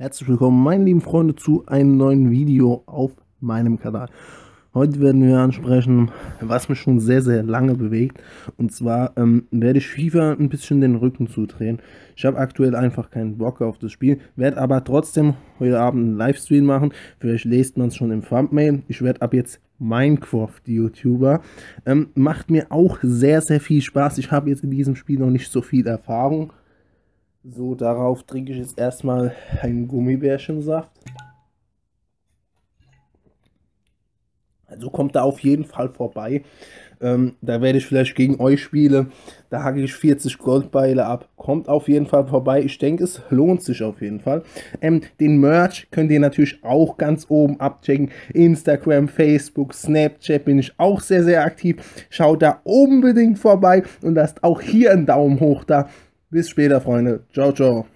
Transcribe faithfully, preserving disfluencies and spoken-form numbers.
Herzlich willkommen, meine lieben Freunde, zu einem neuen Video auf meinem Kanal. Heute werden wir ansprechen, was mich schon sehr, sehr lange bewegt. Und zwar ähm, werde ich FIFA ein bisschen den Rücken zudrehen. Ich habe aktuell einfach keinen Bock auf das Spiel, werde aber trotzdem heute Abend einen Livestream machen. Vielleicht lest man es schon im Thumbnail. Ich werde ab jetzt Minecraft-YouTuber. Ähm, macht mir auch sehr, sehr viel Spaß. Ich habe jetzt in diesem Spiel noch nicht so viel Erfahrung. So, darauf trinke ich jetzt erstmal einen Gummibärchensaft. Also kommt da auf jeden Fall vorbei. Ähm, da werde ich vielleicht gegen euch spielen. Da hacke ich vierzig Goldbeile ab. Kommt auf jeden Fall vorbei. Ich denke, es lohnt sich auf jeden Fall. Ähm, den Merch könnt ihr natürlich auch ganz oben abchecken. Instagram, Facebook, Snapchat bin ich auch sehr, sehr aktiv. Schaut da unbedingt vorbei und lasst auch hier einen Daumen hoch da. Bis später, Freunde. Ciao, ciao.